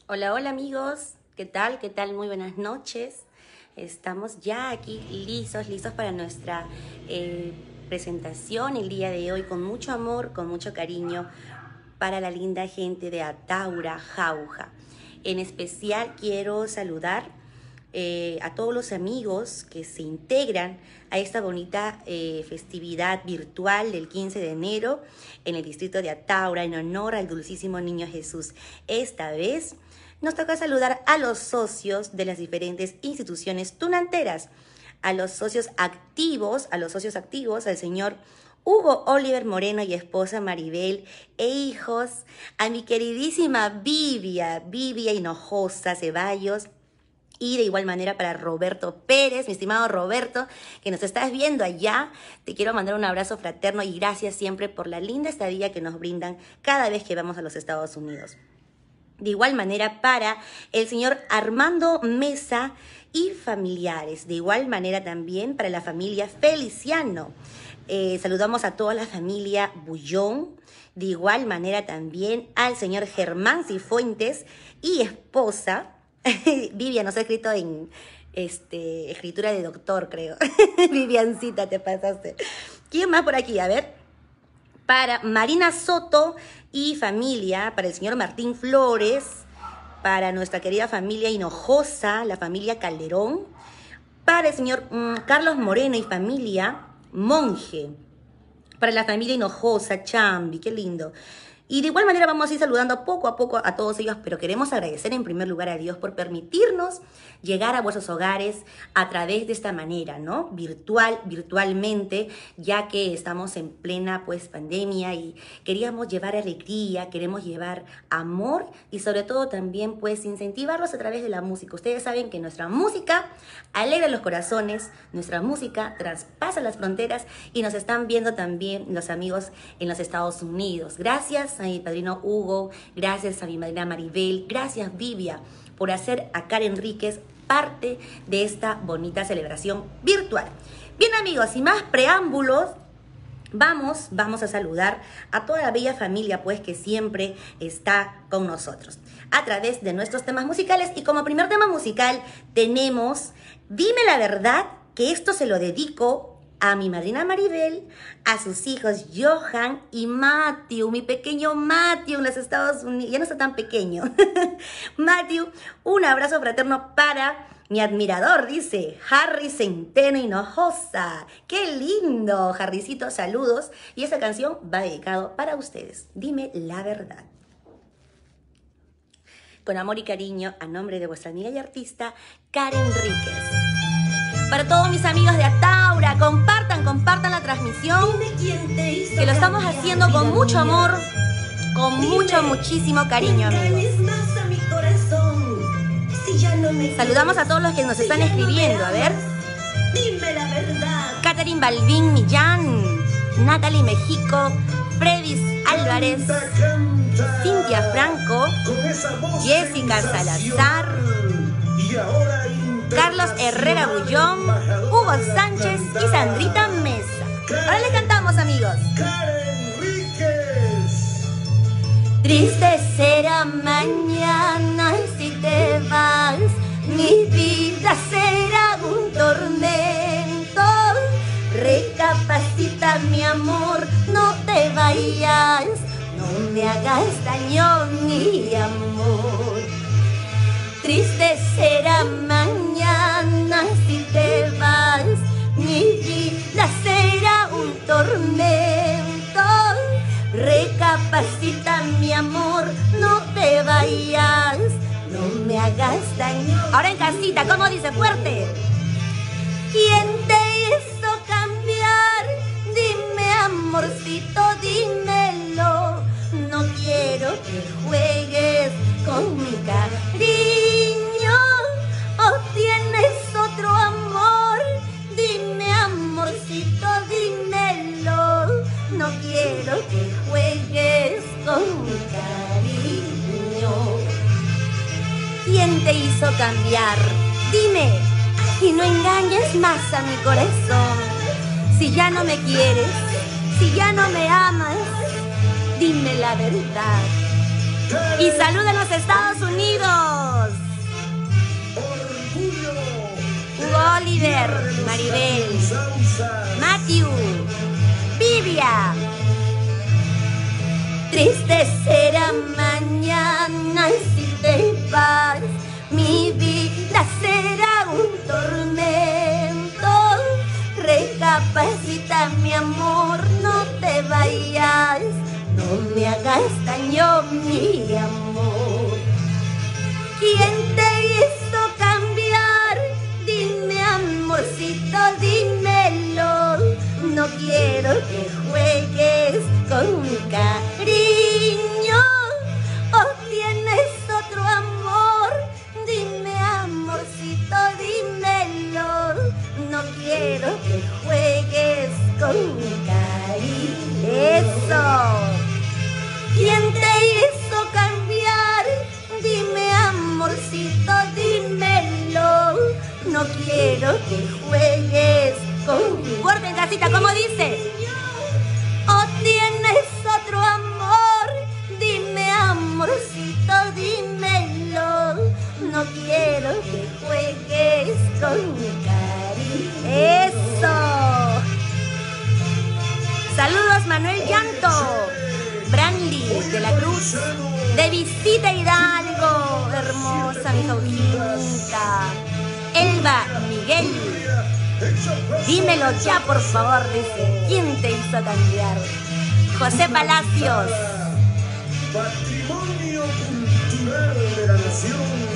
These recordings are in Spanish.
Hola, hola amigos, ¿qué tal? ¿Qué tal? Muy buenas noches. Estamos ya aquí listos para nuestra presentación el día de hoy con mucho amor, con mucho cariño para la linda gente de Ataura, Jauja. En especial quiero saludar a todos los amigos que se integran a esta bonita festividad virtual del 15 de enero en el distrito de Ataura en honor al dulcísimo niño Jesús. Esta vez nos toca saludar a los socios de las diferentes instituciones tunanteras, a los socios activos, al señor Hugo Oliver Moreno y esposa Maribel e hijos, a mi queridísima Vivia Hinojosa Ceballos, y de igual manera para Roberto Pérez, mi estimado Roberto, que nos estás viendo allá. Te quiero mandar un abrazo fraterno y gracias siempre por la linda estadía que nos brindan cada vez que vamos a los Estados Unidos. De igual manera para el señor Armando Mesa y familiares. De igual manera también para la familia Feliciano. Saludamos a toda la familia Bullón. De igual manera también al señor Germán Cifuentes y esposa. Vivian, nos ha escrito en escritura de doctor, creo. Viviancita, te pasaste. ¿Quién más por aquí? A ver. Para Marina Soto y familia, para el señor Martín Flores, para nuestra querida familia Hinojosa, la familia Calderón, para el señor Carlos Moreno y familia Monje, para la familia Hinojosa, Chambi, qué lindo. Y de igual manera vamos a ir saludando poco a poco a todos ellos, pero queremos agradecer en primer lugar a Dios por permitirnos llegar a vuestros hogares a través de esta manera, ¿no? Virtualmente, ya que estamos en plena pandemia y queríamos llevar alegría, queremos llevar amor y sobre todo también incentivarlos a través de la música. Ustedes saben que nuestra música alegra los corazones, nuestra música traspasa las fronteras y nos están viendo también los amigos en los Estados Unidos. Gracias a mi padrino Hugo, gracias a mi madrina Maribel, gracias Vivia por hacer a Karen Enríquez parte de esta bonita celebración virtual. Bien amigos, sin más preámbulos, vamos a saludar a toda la bella familia que siempre está con nosotros a través de nuestros temas musicales. Y como primer tema musical tenemos Dime la Verdad, que esto se lo dedico a mi madrina Maribel, a sus hijos Johan y Matthew, mi pequeño Matthew en los Estados Unidos, ya no está tan pequeño. Matthew, un abrazo fraterno para mi admirador, dice Harry Centeno Hinojosa. ¡Qué lindo! Harrycito, saludos. Y esa canción va dedicado para ustedes. Dime la verdad. Con amor y cariño, a nombre de vuestra amiga y artista, Karen Enríquez. Para todos mis amigos de Ataura, compartan la transmisión, que lo estamos haciendo con mucho amor, con muchísimo cariño, amigos. Saludamos a todos los que nos están escribiendo, a ver. Catherine Balvin Millán, Natalie México, Fredis Álvarez, Cintia Franco, Jessica Salazar, Carlos Herrera Bullón, Hugo Sánchez y Sandrita Mesa. Ahora les cantamos, amigos. Triste será mañana si te vas, mi vida será un tormento. Recapacita, mi amor, no te vayas, no me hagas daño, mi amor. Triste será mañana si te vas, mi vida será un tormento. Recapacita, mi amor, no te vayas, no me hagas daño. Ahora en casita, ¿cómo dice? Fuerte. ¿Quién te hizo cambiar? Dime, amorcito, dímelo. No quiero que juegues con mi cariño, o tienes otro amor. Dime, amorcito, dímelo. No quiero que juegues con mi cariño. ¿Quién te hizo cambiar? Dime, y no engañes más a mi corazón. Si ya no me quieres, si ya no me amas, dime la verdad. Y saluda a los Estados Unidos. Hugo Oliver, Maribel, Matthew, Vivia. Triste será mañana si te vas, mi vida será un tormento. Recapacita, mi amor, no te vayas, no me hagas daño, mi amor. ¿Quién te hizo cambiar? Dime, amorcito, dímelo. No quiero que juegues con mi cariño. ¿O tienes otro amor? Dime, amorcito, dímelo. No quiero que juegues con mi cariño. ¡Eso! ¿Quién te hizo cambiar? Dime, amorcito, dímelo. No quiero que juegues con mi... Fuerte en casita, ¿cómo dice? ¿O tienes otro amor? Dime, amorcito, dímelo. No quiero que juegues con mi cariño. ¡Eso! Saludos, Manuel Llanto, Brandy de la Cruz, de Visita Hidalgo, hermosa mi Jaujinta. Elba Miguel, dímelo ya por favor, dice. ¿Quién te hizo cambiar? José Palacios. Patrimonio Cultural de la Nación.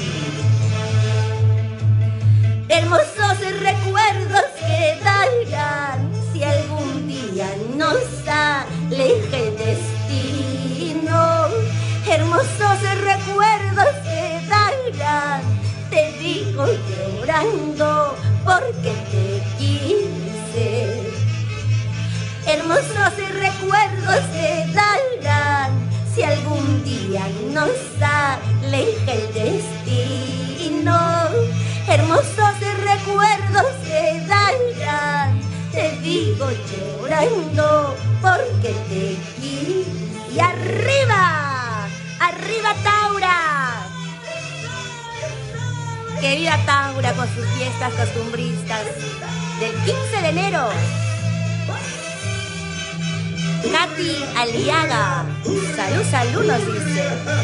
Hermosos recuerdos quedarán si algún día nos aleje el destino. Hermosos recuerdos quedarán, te digo llorando porque te quise. Hermosos recuerdos quedarán si algún día nos aleja el destino. Hermosos recuerdos quedarán, te digo llorando porque te quise. Y arriba, arriba Taura. Que viva Taura con sus fiestas costumbristas del 15 de enero. Katy Aliaga, salud, salud nos dice.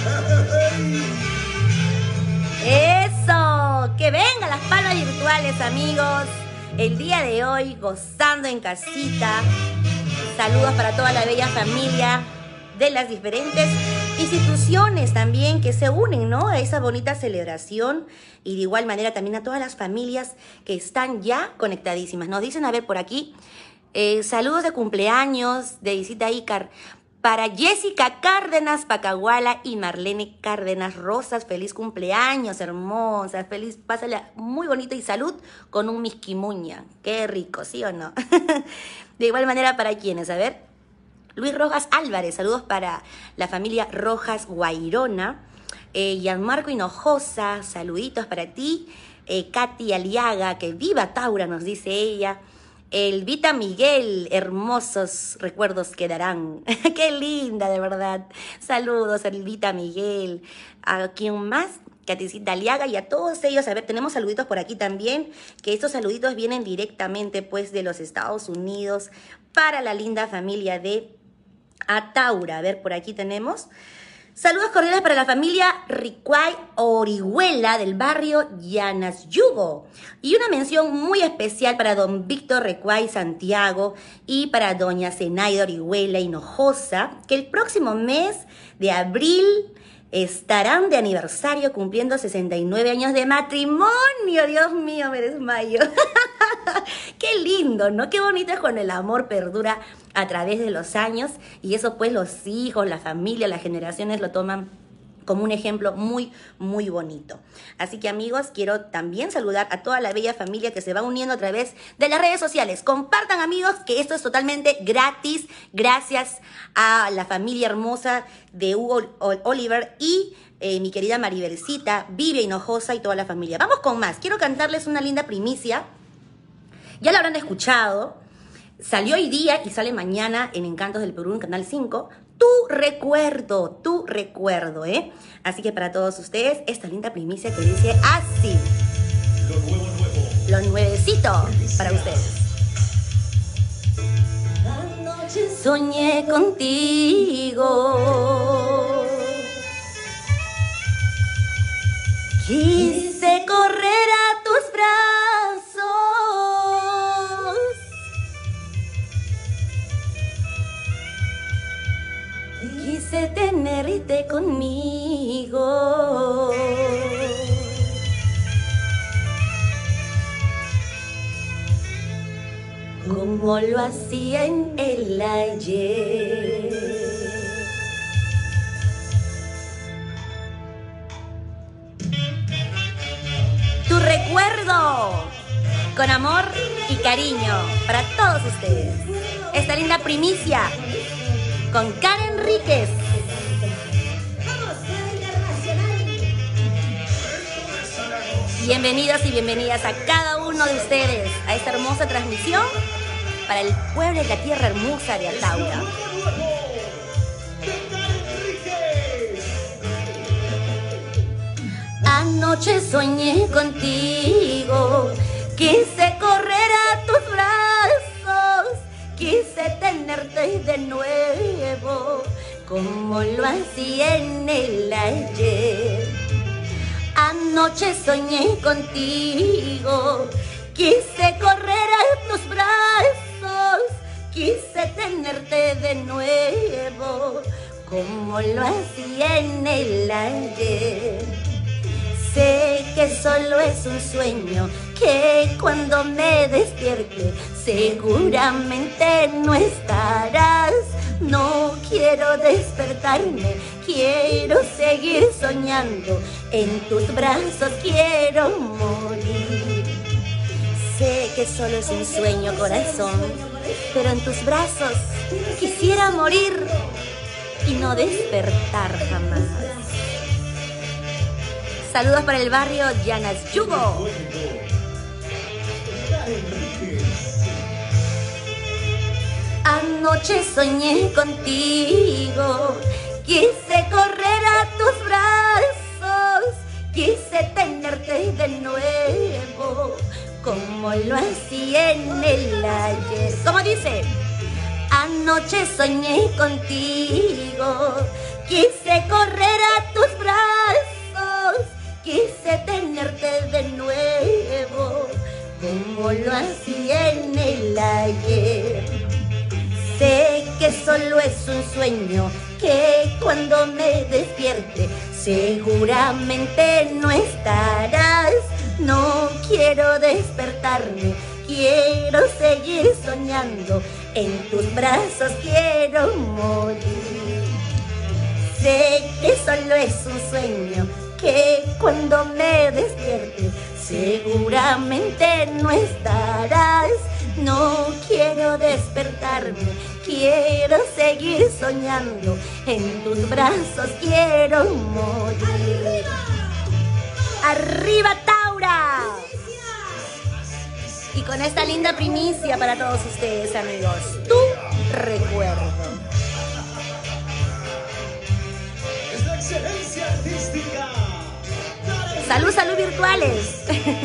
¡Eso! ¡Que vengan las palmas virtuales, amigos! El día de hoy, gozando en casita. Saludos para toda la bella familia de las diferentes instituciones también que se unen, ¿no?, a esa bonita celebración. Y de igual manera también a todas las familias que están ya conectadísimas. Nos dicen, a ver, por aquí, saludos de cumpleaños de Visita Ícar para Jessica Cárdenas Pacahuala y Marlene Cárdenas Rosas. Feliz cumpleaños, hermosa. Feliz, pásala muy bonito y salud con un misquimuña. Qué rico, ¿sí o no? De igual manera, ¿para quiénes? A ver. Luis Rojas Álvarez, saludos para la familia Rojas Guairona. Gianmarco Hinojosa, saluditos para ti. Katy Aliaga, que viva Taura, nos dice ella. Elvita Miguel, hermosos recuerdos quedarán. Qué linda, de verdad. Saludos, Elvita Miguel. ¿A quién más? Katycita Aliaga y a todos ellos. A ver, tenemos saluditos por aquí también, que estos saluditos vienen directamente pues de los Estados Unidos para la linda familia de Ataura. A ver, por aquí tenemos saludos cordiales para la familia Ricuay Orihuela del barrio Llanasyugo. Y una mención muy especial para don Víctor Ricuay Santiago y para doña Zenaida Orihuela Hinojosa, que el próximo mes de abril estarán de aniversario cumpliendo 69 años de matrimonio. Dios mío, me desmayo. Qué lindo, ¿no? Qué bonito es cuando el amor perdura a través de los años y eso pues los hijos, la familia, las generaciones lo toman como un ejemplo muy, muy bonito. Así que, amigos, quiero también saludar a toda la bella familia que se va uniendo a través de las redes sociales. Compartan, amigos, que esto es totalmente gratis, gracias a la familia hermosa de Hugo Oliver y mi querida Maribelcita, Vivia Hinojosa y toda la familia. Vamos con más. Quiero cantarles una linda primicia. Ya la habrán escuchado. Salió hoy día y sale mañana en Encantos del Perú, en Canal 5, tu recuerdo, ¿eh? Así que para todos ustedes, esta linda primicia que dice así. Lo nuevecito para ustedes. Anoche soñé contigo. Quise correr a tus brazos. Quise tenerte conmigo. Como lo hacía en el ayer. Tu recuerdo, con amor y cariño para todos ustedes. Esta linda primicia con Karen Enríquez. Bienvenidos y bienvenidas a cada uno de ustedes a esta hermosa transmisión para el pueblo de la tierra hermosa de Ataura. Anoche soñé contigo, quise correr a tus brazos, quise tenerte de nuevo, como lo hacía en el ayer. Anoche soñé contigo, quise correr a tus brazos, quise tenerte de nuevo, como lo hacía en el ayer. Sé que solo es un sueño, que cuando me despierte seguramente no estarás. No quiero despertarme, quiero seguir soñando, en tus brazos quiero morir. Sé que solo es un sueño, corazón, pero en tus brazos quisiera morir y no despertar jamás. Saludos para el barrio Llanas Yugo. Anoche soñé contigo, quise correr a tus brazos, quise tenerte de nuevo, como lo hacía en el ayer. ¿Cómo dice? Anoche soñé contigo, quise correr a tus brazos, quise tenerte de nuevo, como lo hacía en el ayer. Sé que solo es un sueño, que cuando me despierte seguramente no estarás. No quiero despertarme, quiero seguir soñando, en tus brazos quiero morir. Sé que solo es un sueño, que cuando me despierte seguramente no estarás. No quiero despertarme, quiero seguir soñando, en tus brazos quiero morir. ¡Arriba, Taura! Y con esta linda primicia para todos ustedes, amigos, tu recuerdo. Es la excelencia artística. Salud, salud virtuales.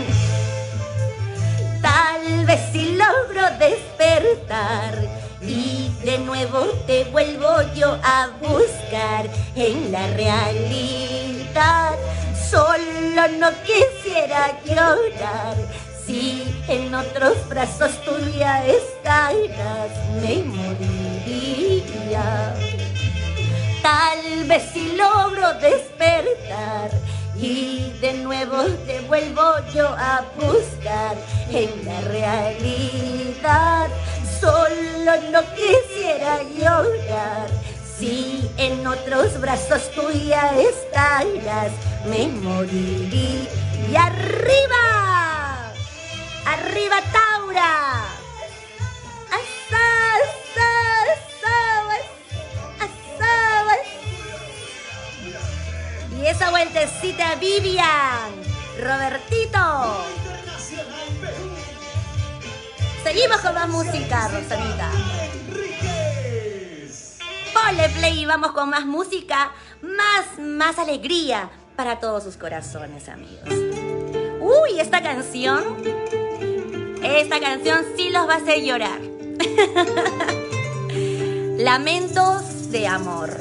Tal vez si logro despertar y de nuevo te vuelvo yo a buscar en la realidad. Solo no quisiera llorar, si en otros brazos tú ya estarás, me moriría. Tal vez si logro despertar y de nuevo te vuelvo yo a buscar en la realidad. Solo no quisiera llorar, si en otros brazos tú ya estarás, me moriría. ¡Y arriba! ¡Arriba, Taura! Y esa vueltecita, Vivian, Robertito. Seguimos con más música, Rosanita. Por Démosle play y vamos con más música, más alegría para todos sus corazones, amigos. Uy, esta canción sí los va a hacer llorar. Lamentos de amor.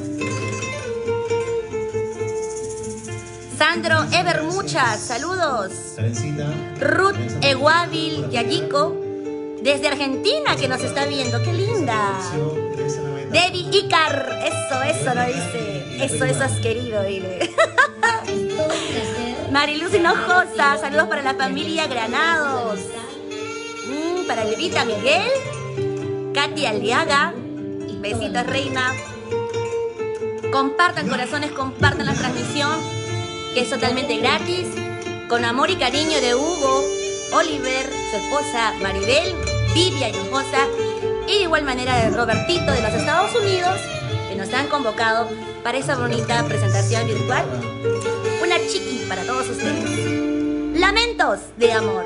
Sandro Ever, muchas saludos. Ruth Eguavil Yayico, desde Argentina, que nos está viendo. ¡Qué linda! Debbie Icar, eso lo dice. Eso es querido, dile. Mariluz Hinojosa, saludos para la familia Granados. Para Levita Miguel, Katy Aliaga, besitos reina. Compartan corazones, compartan la transmisión, que es totalmente gratis. Con amor y cariño de Hugo, Oliver, su esposa Maribel, Vivian Hinojosa, y de igual manera de Robertito de los Estados Unidos, que nos han convocado para esa bonita presentación virtual. Una chiqui para todos ustedes. Lamentos de amor.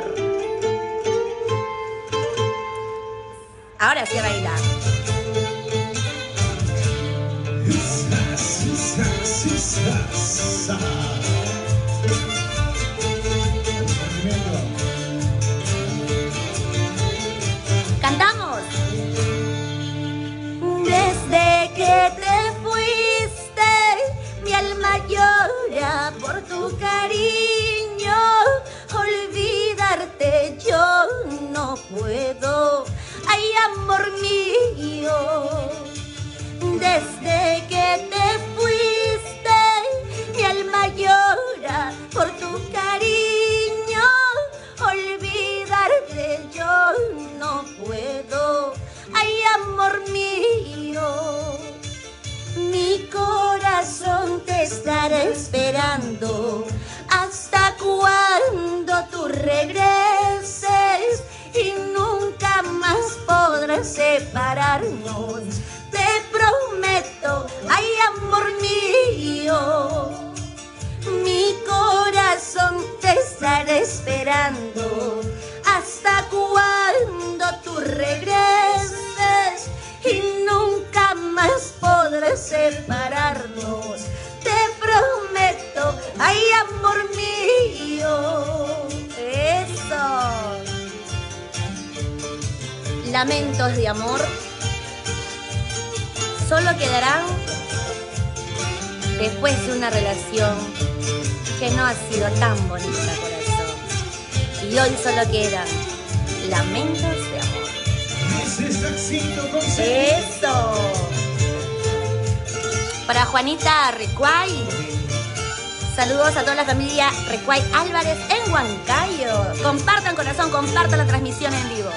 Ahora sí a bailar. Cantamos. Desde que te fuiste, mi alma llora por tu cariño. Olvidarte yo no puedo. Ay, amor mío, desde que te fuiste, mi alma llora por tu cariño. Olvidarte yo no puedo. Ay, amor mío, mi corazón te estará esperando. ¿Hasta cuando tú regreses? Y nunca más podrás separarnos. Te prometo, ay, amor mío, mi corazón te estará esperando. ¿Hasta cuando tú regreses? Y nunca más podrás separarnos. Te prometo, ay, amor mío. Eso. Lamentos de amor solo quedarán después de una relación que no ha sido tan bonita, corazón. Y hoy solo quedan lamentos de amor. Eso. Para Juanita Recuay, saludos a toda la familia Recuay Álvarez en Huancayo. Compartan, corazón, compartan la transmisión en vivo.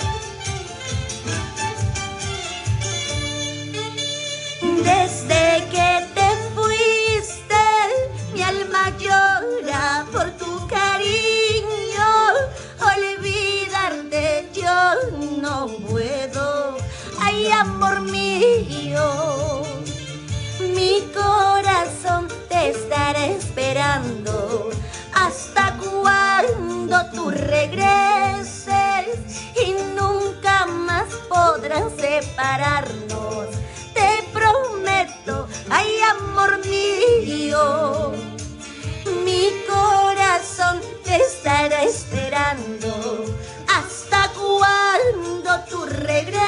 Desde que te fuiste, mi alma llora por tu cariño. Olvidarte yo no puedo. Ay, amor mío, mi corazón te estará esperando. ¿Hasta cuando tú regreses? Y nunca más podrán separarnos. Te prometo, ay, amor mío, mi corazón te estará esperando. ¿Hasta cuando tú regreses?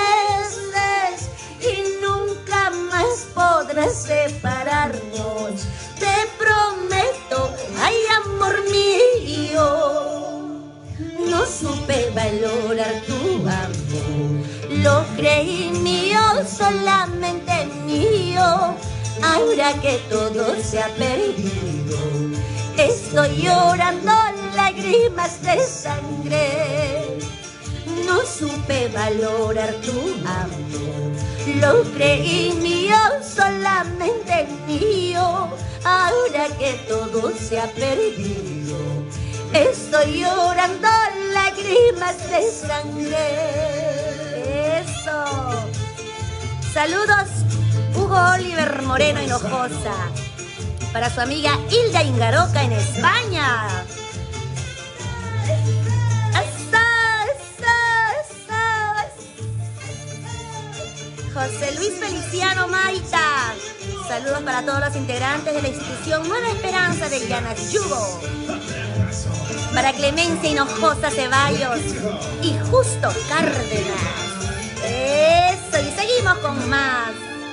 Y nunca más podrás separarnos. Te prometo, ay, amor mío, no supe valorar tu amor. Lo creí mío, solamente mío. Ahora que todo se ha perdido, estoy llorando lágrimas de sangre. No supe valorar tu amor. Lo creí mío, solamente mío. Ahora que todo se ha perdido, estoy llorando lágrimas de sangre. Eso. Saludos, Hugo Oliver Moreno Hinojosa. Para su amiga Hilda Ingaroca en España. José Luis Feliciano Maita. Saludos para todos los integrantes de la institución Nueva Esperanza de Yanayugo. Para Clemencia Hinojosa Ceballos y Justo Cárdenas. Eso, y seguimos con más.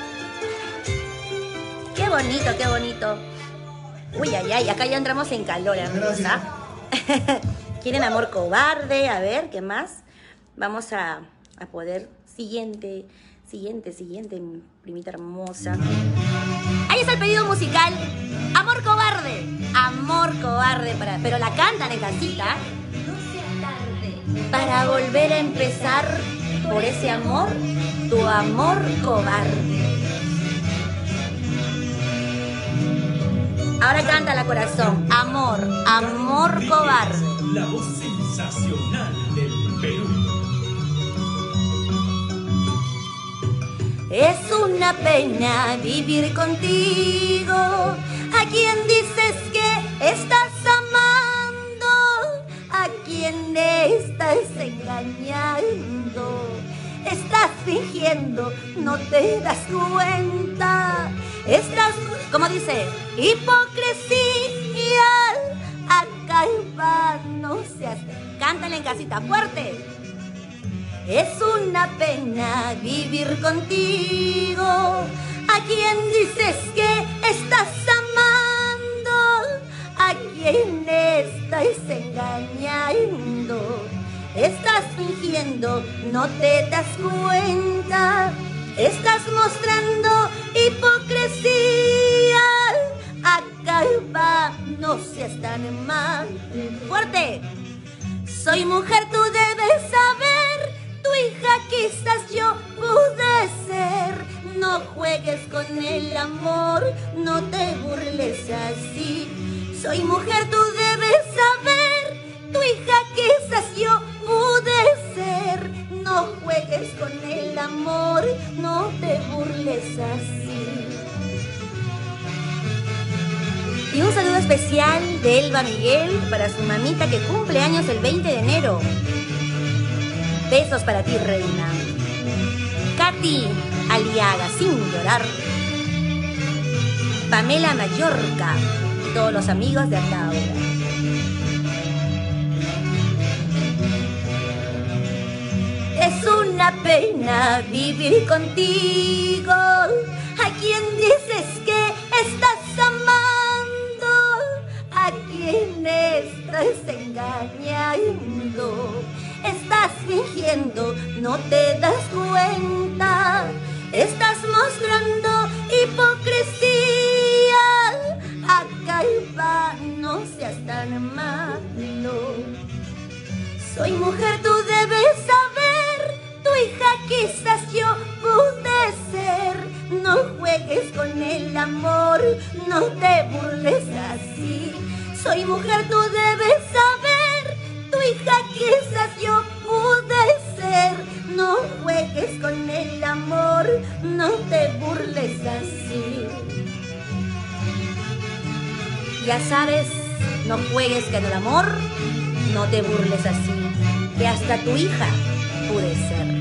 Qué bonito, qué bonito. Uy, ay, ay, acá ya entramos en calor, amigos, ¿ah? ¿Quieren Amor Cobarde? A ver, ¿qué más? Vamos a poder... Siguiente, mi primita hermosa. Ahí está el pedido musical. Amor Cobarde. Amor Cobarde, pero la cantan en casita. No sea tarde para volver a empezar por ese amor, tu amor cobarde. Ahora canta la corazón. Amor, amor cobarde. La voz sensacional del Perú. Es una pena vivir contigo, a quien dices que estás amando, a quien estás engañando, estás fingiendo, no te das cuenta, estás, como dice, hipocresía, acá va, no seas, cántale en casita fuerte. Es una pena vivir contigo, a quien dices que estás amando, a quien estás engañando, estás fingiendo, no te das cuenta, estás mostrando hipocresía, acá va, no seas tan mal. ¡Fuerte! Soy mujer, tú debes saber. Tu hija quizás yo pude ser. No juegues con el amor, no te burles así. Soy mujer, tú debes saber. Tu hija quizás yo pude ser. No juegues con el amor, no te burles así. Y un saludo especial de Elba Miguel para su mamita que cumple años el 20 de enero. Besos para ti, reina. Katy Aliaga, sin llorar. Pamela Mallorca y todos los amigos de Ataura. Es una pena vivir contigo, a quien dices que estás amando, a quien estás engañando. Estás fingiendo, no te das cuenta, estás mostrando hipocresía, acá va, no seas tan malo. Soy mujer, tú debes saber, tu hija quizás yo pude ser. No juegues con el amor, no te burles así. Soy mujer, tú debes saber, tu hija quizás yo pude ser. No juegues con el amor, no te burles así. Ya sabes, no juegues con el amor, no te burles así, que hasta tu hija pude ser.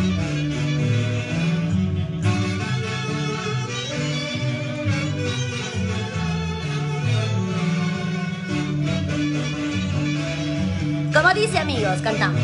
Como dice, amigos, cantamos.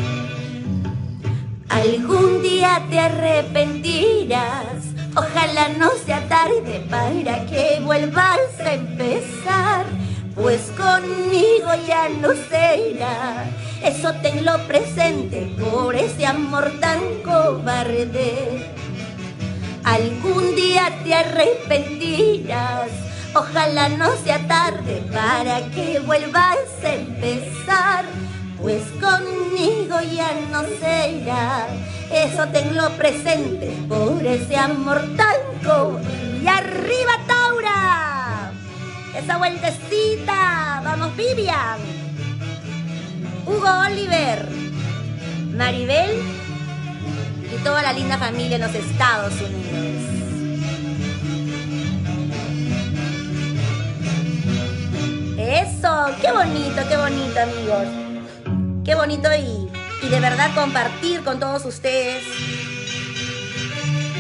Algún día te arrepentirás, ojalá no sea tarde para que vuelvas a empezar, pues conmigo ya no será, eso tenlo presente por ese amor tan cobarde. Algún día te arrepentirás, ojalá no sea tarde para que vuelvas a empezar, pues conmigo ya no será, eso tenlo presente por ese amor tan cobarde. ¡Y arriba, Taura! Esa vueltecita, vamos, Vivian, Hugo Oliver, Maribel y toda la linda familia en los Estados Unidos. Eso, qué bonito, amigos. Qué bonito y de verdad compartir con todos ustedes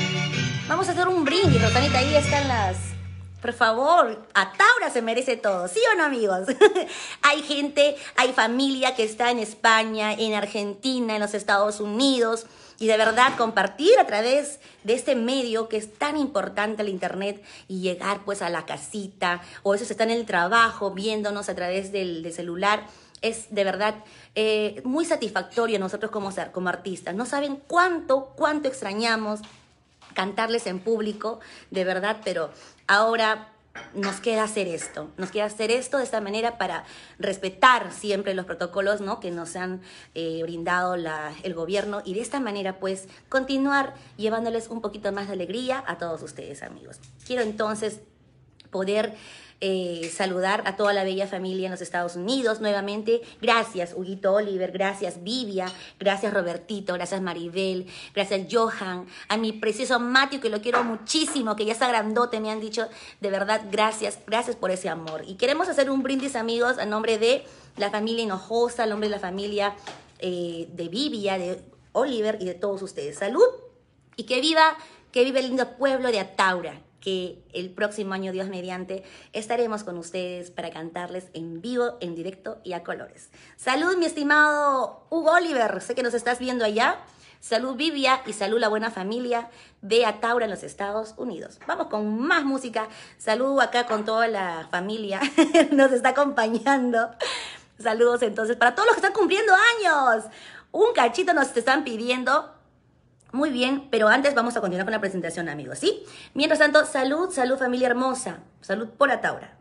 Vamos a hacer un brindis, Rosanita, ahí están las... Por favor, Ataura se merece todo, ¿sí o no, amigos? Hay gente, hay familia que está en España, en Argentina, en los Estados Unidos, y de verdad compartir a través de este medio que es tan importante el internet y llegar pues a la casita, o esos están en el trabajo viéndonos a través del celular, es de verdad muy satisfactorio nosotros como artistas. No saben cuánto extrañamos cantarles en público, de verdad, pero ahora nos queda hacer esto de esta manera para respetar siempre los protocolos, ¿no?, que nos han brindado el gobierno, y de esta manera pues continuar llevándoles un poquito más de alegría a todos ustedes, amigos. Quiero entonces poder saludar a toda la bella familia en los Estados Unidos nuevamente. Gracias Huguito Oliver, gracias Vivia, gracias Robertito, gracias Maribel, gracias Johan, a mi precioso Matthew, que lo quiero muchísimo, que ya está grandote, me han dicho, de verdad, gracias por ese amor. Y queremos hacer un brindis, amigos, a nombre de la familia Hinojosa, a nombre de la familia de Vivia, de Oliver y de todos ustedes. Salud y que viva el lindo pueblo de Ataura, que el próximo año, Dios mediante, estaremos con ustedes para cantarles en vivo, en directo y a colores. Salud, mi estimado Hugo Oliver, sé que nos estás viendo allá. Salud, Vivia, y salud la buena familia de Ataura en los Estados Unidos. Vamos con más música. Salud acá con toda la familia, nos está acompañando. Saludos entonces para todos los que están cumpliendo años. Un cachito nos están pidiendo. Muy bien, pero antes vamos a continuar con la presentación, amigos, ¿sí? Mientras tanto, salud, familia hermosa. Salud por Ataura.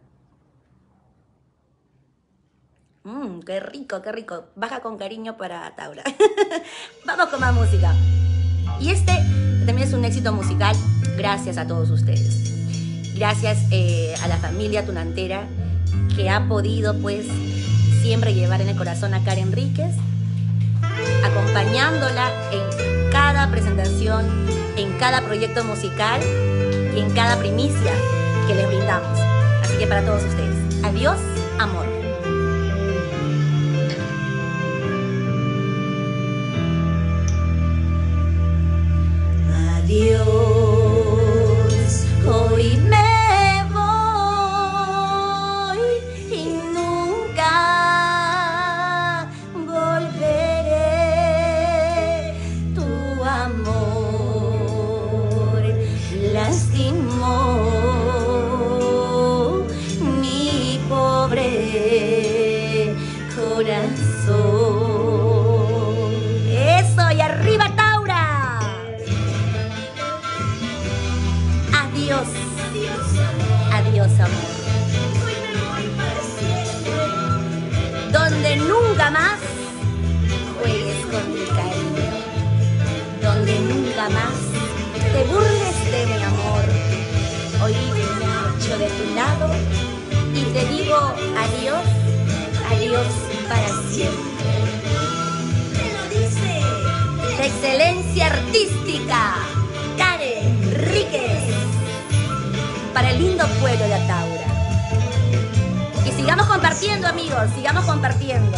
Qué rico, qué rico. Baja con cariño para Ataura. Vamos con más música. Y este también es un éxito musical gracias a todos ustedes. Gracias a la familia tunantera que ha podido, pues, siempre llevar en el corazón a Karen Enríquez, acompañándola en cada presentación, en cada proyecto musical y en cada primicia que les brindamos. Así que para todos ustedes, adiós, amor. Adiós, hoy me voy y nunca volveré. Tu amor lastimó mi pobre corazón. Eso, y arriba Taura. Adiós, adiós amor. Donde nunca más juegues con mi cariño, donde nunca más te burles de mi amor. Hoy me marcho de tu lado y te digo adiós, adiós para siempre. Te lo dice la excelencia artística, Karen Enríquez, para el lindo pueblo de Ataura. Y sigamos compartiendo, amigos, sigamos compartiendo.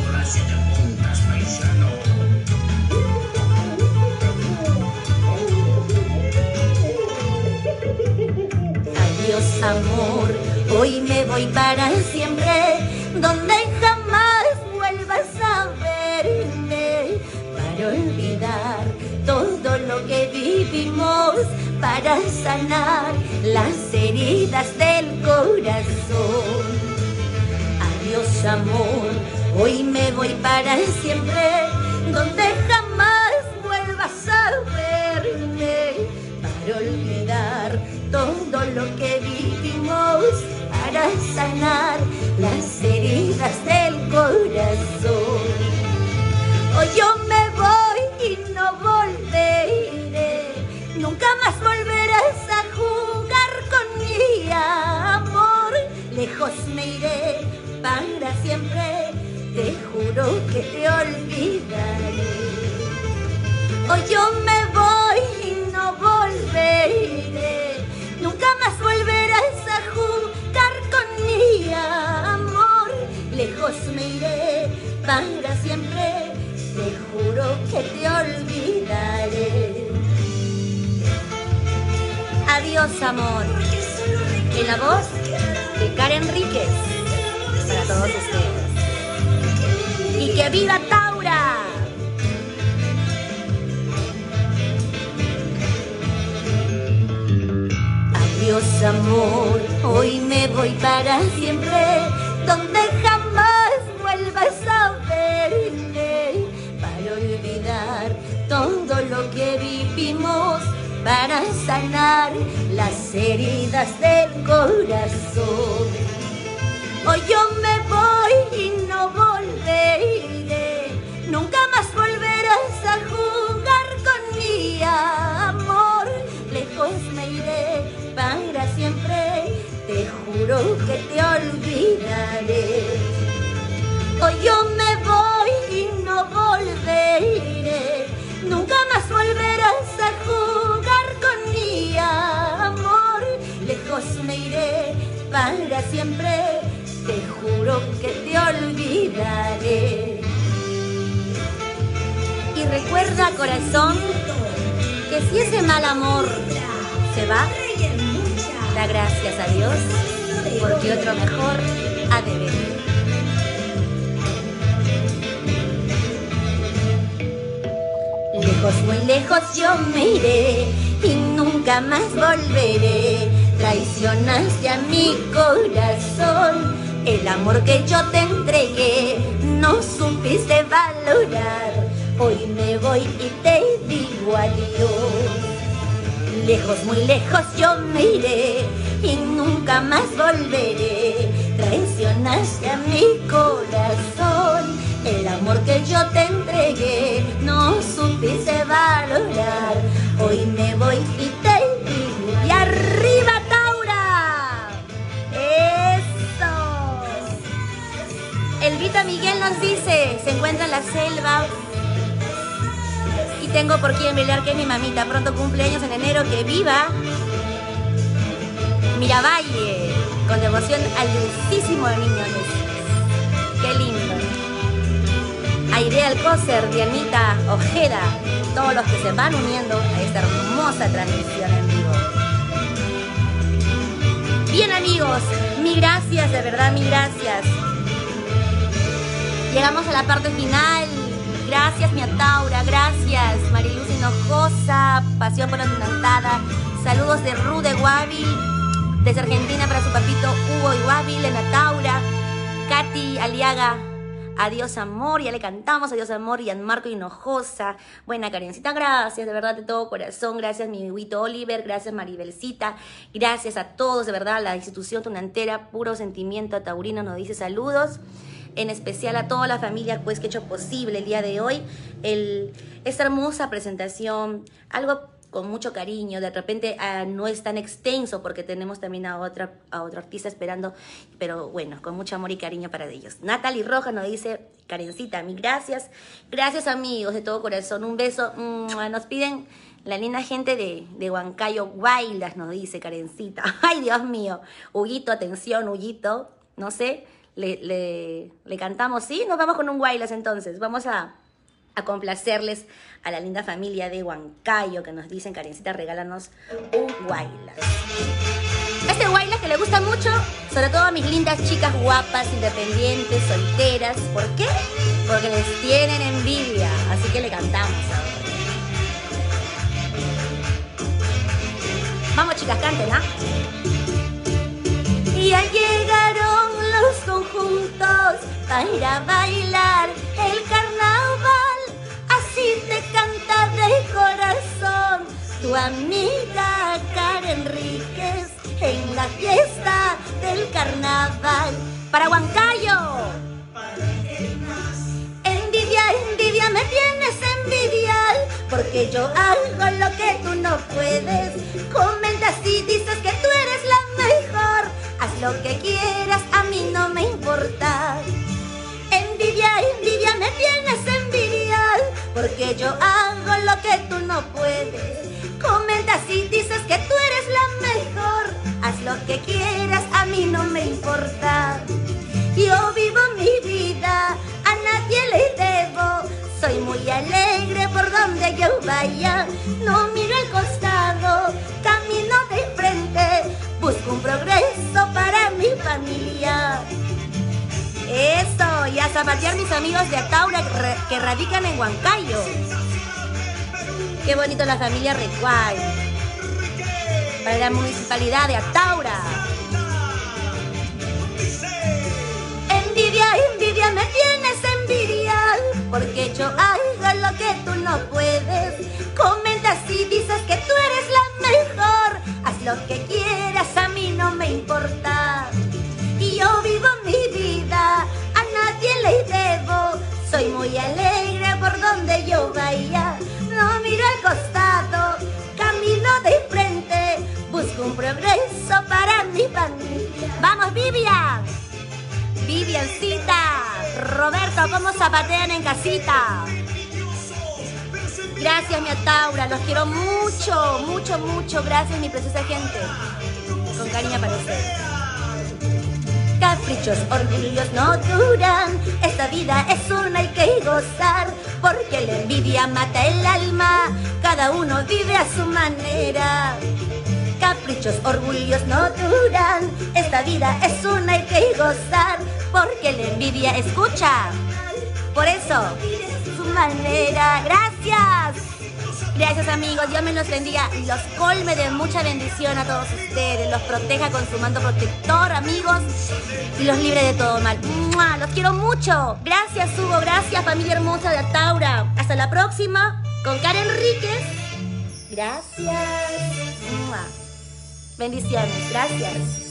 Adiós, amor, hoy me voy para siempre, donde jamás vuelvas a verme, para olvidar todo lo que vivimos, para sanar las heridas del corazón. Adiós, amor, hoy me voy para siempre, donde jamás vuelvas a verme, para olvidar todo lo que vivimos, para sanar las heridas del corazón. Hoy yo me voy y no volveré, nunca más volverás a jugar con mi amor. Lejos me iré para siempre, te juro que te olvidaré. Hoy yo me voy y no volveré, nunca más volverás a jugar con mi amor. Lejos me iré para siempre, te juro que te olvidaré. Adiós, amor. En la voz de Karen Enríquez, para todos ustedes. ¡Y que viva Taura! Adiós, amor, hoy me voy para siempre, donde jamás vuelvas a verme, para olvidar todo lo que vivimos, para sanar las heridas del corazón. Hoy yo me voy y no volveré, nunca más volverás a jugar con mi amor, lejos me iré para siempre, te juro que te olvidaré. Hoy yo me voy y no volveré, nunca más volverás a jugar con mi amor, lejos me iré para siempre, te juro que te olvidaré. Y recuerda, corazón, que si ese mal amor se va, da gracias a Dios, porque otro mejor ha de venir. Lejos, muy lejos yo me iré y nunca más volveré. Traicionaste a mi corazón, el amor que yo te entregué, no supiste valorar. Hoy me voy y te digo adiós. Lejos, muy lejos yo me iré y nunca más volveré. Traicionaste a mi corazón, el amor que yo te entregué, no supiste valorar. Hoy me voy y te digo, y arriba Taura. Eso. Elvita Miguel nos dice, se encuentra en la selva y tengo por quién pelear, que es mi mamita. Pronto cumpleaños en enero, que viva Miravalle, con devoción al dulcísimo niño Jesús. Qué lindo. Aide Alcócer, Dianita Ojeda, todos los que se van uniendo a esta hermosa transmisión en vivo. Bien, amigos, mil gracias, de verdad, mil gracias. Llegamos a la parte final. Gracias, mi Taura, gracias. Mariluz Hinojosa, Pasión por la Tunantada. Saludos de Ru de Guabil, desde Argentina para su papito Hugo y Guabil, en la Taura. Katy Aliaga, adiós amor, ya le cantamos adiós amor. Y Marco Hinojosa, buena Karencita, gracias, de verdad, de todo corazón. Gracias, mi Huito Oliver, gracias, Maribelcita. Gracias a todos, de verdad, la institución tunantera, puro sentimiento taurino, nos dice saludos. En especial a toda la familia, pues, que ha hecho posible el día de hoy esta hermosa presentación, algo con mucho cariño. De repente no es tan extenso porque tenemos también a otro artista esperando, pero bueno, con mucho amor y cariño para ellos. Natalie Rojas nos dice, Karencita, mil gracias. Gracias, amigos, de todo corazón. Un beso. Nos piden la linda gente de Huancayo, Guaylas, nos dice Karencita. Ay, Dios mío. Huguito, atención, Huguito. No sé. Le cantamos, ¿sí? Nos vamos con un Guaylas entonces. Vamos a complacerles a la linda familia de Huancayo que nos dicen, Karencita, regálanos un Guaylas. Este Guaylas que le gusta mucho, sobre todo a mis lindas chicas guapas, independientes, solteras. ¿Por qué? Porque les tienen envidia. Así que le cantamos ahora. Vamos, chicas, canten, ¿ah? Ya llegaron los conjuntos para bailar el carnaval, así te canta de corazón tu amiga Karen Enríquez en la fiesta del carnaval. Para Huancayo. Envidia, envidia, me tienes envidia, porque yo hago lo que tú no puedes. Comentas y dices que tú eres la mejor. Haz lo que quieras, a mí no me importa. Envidia, envidia, me tienes envidia, porque yo hago lo que tú no puedes. Comentas y dices que tú eres la mejor. Haz lo que quieras, a mí no me importa. Yo vivo mi vida, a nadie le debo. Soy muy alegre por donde yo vaya. No miro al costado, camino de frente. busco un progreso para mi familia. Eso, y a zapatear mis amigos de Ataura que radican en Huancayo. Qué bonito la familia Recuay. Para la municipalidad de Ataura. Envidia, envidia, me tienes envidia, porque yo hago lo que tú no puedes. Comentas y dices que tú eres la mejor. Haz lo que quieras, a mí no me importa. Y yo vivo mi vida, a nadie le debo. Soy muy alegre por donde yo vaya. No miro al costado, camino de frente. Busco un progreso para mi familia. ¡Vamos, Vivian! Viviancita, Roberto, ¿cómo zapatean en casita? Gracias, mi Ataura, los quiero mucho, mucho, mucho. Gracias, mi preciosa gente. Con cariño para ustedes. Caprichos, orgullos no duran. Esta vida es una, hay que gozar. Porque la envidia mata el alma. Cada uno vive a su manera. Caprichos, orgullos no duran. Esta vida es una, hay que gozar. Porque la envidia escucha. Por eso, su manera. Gracias. Gracias, amigos. Dios me los bendiga y los colme de mucha bendición a todos ustedes. Los proteja con su manto protector, amigos. Y los libre de todo mal. ¡Mua! Los quiero mucho. Gracias, Hugo. Gracias, familia hermosa de Ataura. Hasta la próxima con Karen Enríquez. Gracias. ¡Mua! Bendiciones. Gracias.